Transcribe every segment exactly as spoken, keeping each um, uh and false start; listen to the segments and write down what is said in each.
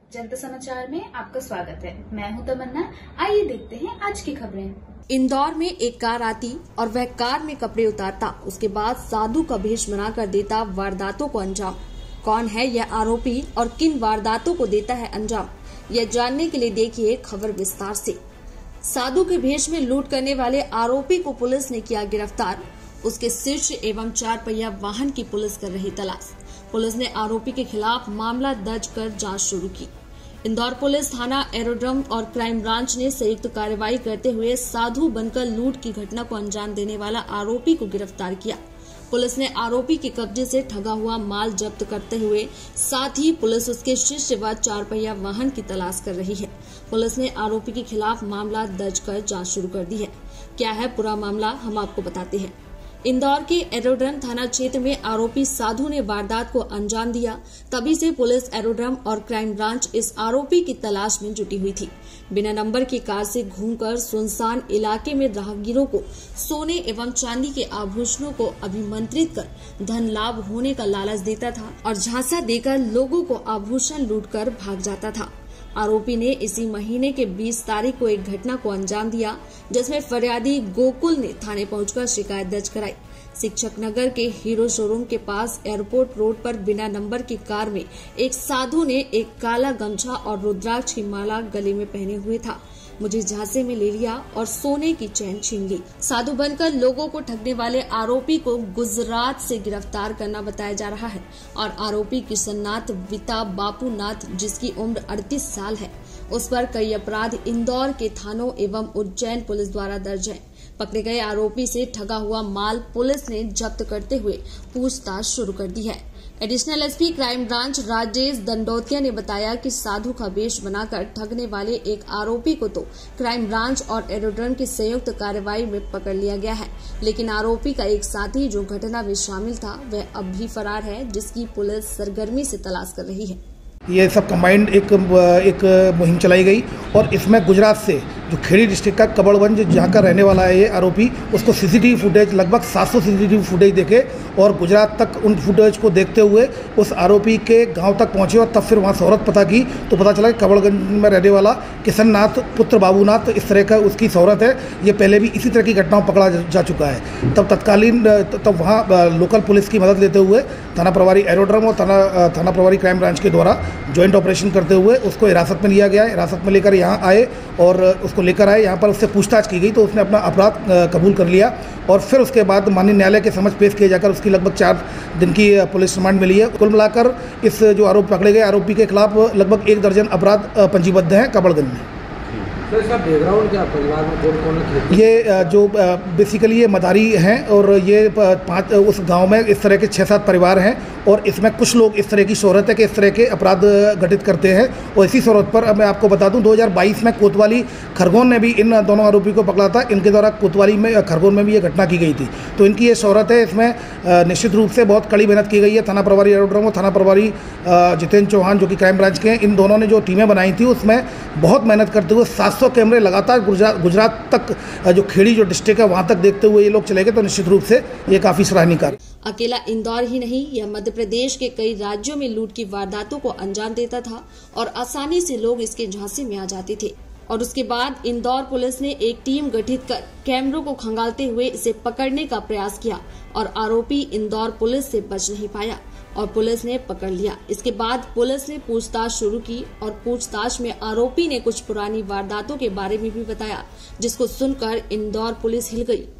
जनता समाचार में आपका स्वागत है। मैं हूं तमन्ना। आइए देखते हैं आज की खबरें। इंदौर में एक कार आती और वह कार में कपड़े उतारता, उसके बाद साधु का भेष बनाकर देता वारदातों को अंजाम। कौन है यह आरोपी और किन वारदातों को देता है अंजाम, यह जानने के लिए देखिए खबर विस्तार से। साधु के भेष में लूट करने वाले आरोपी को पुलिस ने किया गिरफ्तार। उसके शीर्ष एवं चार पहिया वाहन की पुलिस कर रही तलाश। पुलिस ने आरोपी के खिलाफ मामला दर्ज कर जांच शुरू की। इंदौर पुलिस थाना एरोड्रम और क्राइम ब्रांच ने संयुक्त कार्रवाई करते हुए साधु बनकर लूट की घटना को अंजाम देने वाला आरोपी को गिरफ्तार किया। पुलिस ने आरोपी के कब्जे से ठगा हुआ माल जब्त करते हुए साथ ही पुलिस उसके शिष्य व चार पहिया वाहन की तलाश कर रही है। पुलिस ने आरोपी के खिलाफ मामला दर्ज कर जांच शुरू कर दी है। क्या है पूरा मामला, हम आपको बताते हैं। इंदौर के एरोड्रम थाना क्षेत्र में आरोपी साधु ने वारदात को अंजाम दिया। तभी से पुलिस एरोड्रम और क्राइम ब्रांच इस आरोपी की तलाश में जुटी हुई थी। बिना नंबर की कार से घूमकर सुनसान इलाके में राहगीरों को सोने एवं चांदी के आभूषणों को अभिमंत्रित कर धन लाभ होने का लालच देता था और झांसा देकर लोगों को आभूषण लूटकर भाग जाता था। आरोपी ने इसी महीने के बीस तारीख को एक घटना को अंजाम दिया, जिसमें फरियादी गोकुल ने थाने पहुंचकर शिकायत दर्ज कराई। शिक्षक नगर के हीरो शोरूम के पास एयरपोर्ट रोड पर बिना नंबर की कार में एक साधु ने एक काला गमछा और रुद्राक्ष की माला गले में पहने हुए था। मुझे झांसे में ले लिया और सोने की चैन छीन ली। साधु बनकर लोगों को ठगने वाले आरोपी को गुजरात से गिरफ्तार करना बताया जा रहा है और आरोपी किशननाथ विता बापूनाथ, जिसकी उम्र अड़तीस साल है, उस पर कई अपराध इंदौर के थानों एवं उज्जैन पुलिस द्वारा दर्ज है। पकड़े गए आरोपी से ठगा हुआ माल पुलिस ने जब्त करते हुए पूछताछ शुरू कर दी है। Additional SP crime branch Rajesh Dandotiya ने बताया कि साधु का वेश बनाकर ठगने वाले एक आरोपी को तो क्राइम ब्रांच और एरोड्रम की संयुक्त कार्रवाई में पकड़ लिया गया है, लेकिन आरोपी का एक साथी जो घटना में शामिल था वह अब भी फरार है, जिसकी पुलिस सरगर्मी से तलाश कर रही है। ये सब कंबाइंड एक एक मुहिम चलाई गई और इसमें गुजरात से जो खेड़ी डिस्ट्रिक्ट का कबड़गंज जहाँ का रहने वाला है ये आरोपी, उसको सीसीटीवी फुटेज लगभग सात सौ सीसीटीवी फुटेज देखे और गुजरात तक उन फुटेज को देखते हुए उस आरोपी के गांव तक पहुंचे और तब फिर वहाँ शोहरत पता की तो पता चला कि कबड़गंज में रहने वाला किशननाथ पुत्र बाबूनाथ इस तरह का उसकी शोहरत है। ये पहले भी इसी तरह की घटनाओं पकड़ा जा चुका है। तब तत्कालीन तब वहाँ लोकल पुलिस की मदद लेते हुए थाना प्रभारी एरोड्रम और थाना थाना प्रभारी क्राइम ब्रांच के द्वारा ज्वाइंट ऑपरेशन करते हुए उसको हिरासत में लिया गया। हिरासत में लेकर यहाँ आए और उसको लेकर आए, यहाँ पर उससे पूछताछ की गई तो उसने अपना अपराध कबूल कर लिया और फिर उसके बाद माननीय न्यायालय के समक्ष पेश किए जाकर उसकी लगभग चार दिन की पुलिस रिमांड मिली है। कुल मिलाकर इस जो आरोप पकड़े गए आरोपी के खिलाफ लगभग एक दर्जन अपराध पंजीबद्ध हैं कबड़गंज में। तो इसका बैकग्राउंड क्या, परिवार में कौन कौन है? ये जो बेसिकली ये मदारी हैं और ये पाँच उस गांव में इस तरह के छः सात परिवार हैं और इसमें कुछ लोग इस तरह की शोहरत है कि इस तरह के अपराध घटित करते हैं। और इसी शोहरत पर मैं आपको बता दूं दो हज़ार बाईस में कोतवाली खरगोन ने भी इन दोनों आरोपी को पकड़ा था। इनके द्वारा कोतवाली में खरगोन में भी ये घटना की गई थी। तो इनकी ये शोहरत है, इसमें निश्चित रूप से बहुत कड़ी मेहनत की गई है। थाना प्रभारी एरोड्रम और थाना प्रभारी जितेंद्र चौहान जो कि क्राइम ब्रांच के हैं, इन दोनों ने जो टीमें बनाई थी उसमें बहुत मेहनत करते हुए सात सौ कैमरे लगातार गुजरात गुजरात तक जो खेड़ी जो डिस्ट्रिक्ट है वहां तक देखते हुए ये लोग चले गए। तो निश्चित रूप से ये काफी सराहनीय कार्य। अकेला इंदौर ही नहीं, यह मध्य प्रदेश के कई राज्यों में लूट की वारदातों को अंजाम देता था और आसानी से लोग इसके झांसे में आ जाते थे। और उसके बाद इंदौर पुलिस ने एक टीम गठित कर कैमरों को खंगालते हुए इसे पकड़ने का प्रयास किया और आरोपी इंदौर पुलिस से बच नहीं पाया और पुलिस ने पकड़ लिया। इसके बाद पुलिस ने पूछताछ शुरू की और पूछताछ में आरोपी ने कुछ पुरानी वारदातों के बारे में भी बताया, जिसको सुनकर इंदौर पुलिस हिल गई।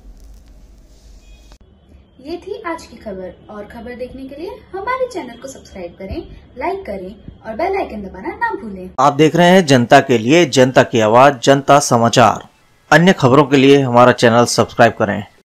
ये थी आज की खबर और खबर देखने के लिए हमारे चैनल को सब्सक्राइब करें, लाइक करें और बेल आइकन दबाना ना भूलें। आप देख रहे हैं जनता के लिए जनता की आवाज जनता समाचार। अन्य खबरों के लिए हमारा चैनल सब्सक्राइब करें।